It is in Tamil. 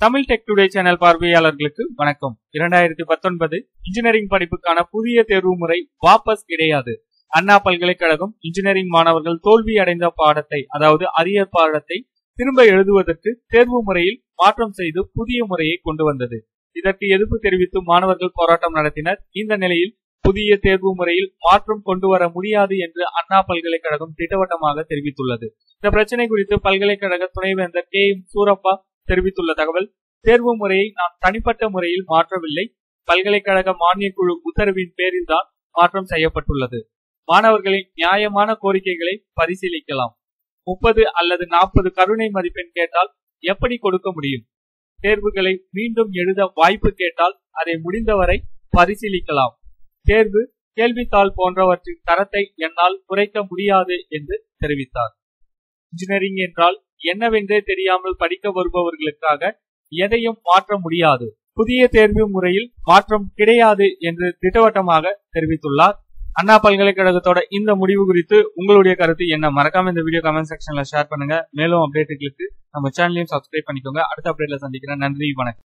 தமிழ் டெக் டுடே சேனல் பார்வையாளர்களுக்கு வணக்கம். 2019 இன்ஜினியரிங் படிப்புக்கான புதிய தேர்வு முறை வாபஸ் கிடையாது. அண்ணா பல்கலைக்கழகம் இன்ஜினியரிங் மாணவர்கள் தோல்வி அடைந்த பாடத்தை, அதாவது அரியர் பாடத்தை திரும்ப எழுதுவதற்கு தேர்வு முறையில் மாற்றம் செய்து புதிய முறையை கொண்டு வந்தது. இதற்கு எதிர்ப்பு தெரிவித்து மாணவர்கள் போராட்டம் நடத்தினர். இந்த நிலையில் புதிய தேர்வு முறையில் மாற்றம் கொண்டு வர முடியாது என்று அண்ணா பல்கலைக்கழகம் திட்டவட்டமாக தெரிவித்துள்ளது. இந்த பிரச்சனை குறித்து பல்கலைக்கழக துணைவேந்தர் KM சூரப்பா தெரிவித்துள்ள தகவல்: தேர்வு முறையை நாம் தனிப்பட்ட முறையில் மாற்றவில்லை. பல்கலைக்கழக மானியக் குழு உத்தரவின் பேரில் தான் மாற்றம் செய்யப்பட்டுள்ளது. மாணவர்களின் நியாயமான கோரிக்கைகளை பரிசீலிக்கலாம். 30 அல்லது 40 கருணை மதிப்பெண் கேட்டால் எப்படி கொடுக்க முடியும்? தேர்வுகளை மீண்டும் எழுத வாய்ப்பு கேட்டால் அதை முடிந்தவரை பரிசீலிக்கலாம். தேர்வு, கேள்வித்தாள் போன்றவற்றின் தரத்தை என்னால் குறைக்க முடியாது என்று தெரிவித்தார். இன்ஜினியரிங் என்றால் என்னவென்றே தெரியாமல் படிக்க வருபவர்களுக்காக எதையும் மாற்ற முடியாது. புதிய தேர்வு முறையில் மாற்றம் கிடையாது என்று திட்டவட்டமாக தெரிவித்துள்ளார். அண்ணா பல்கலைக்கழகத்தோட இந்த முடிவு குறித்து உங்களுடைய கருத்து என்ன? மறக்காம இந்த வீடியோ கமெண்ட் செக்ஷன்ல ஷேர் பண்ணுங்க. மேலும் அப்டேட்டுகளுக்கு நம்ம சேனலையும் சப்ஸ்கிரைப் பண்ணிக்கோங்க. அடுத்த அப்டேட்ல சந்திக்கிறேன். நன்றி, வணக்கம்.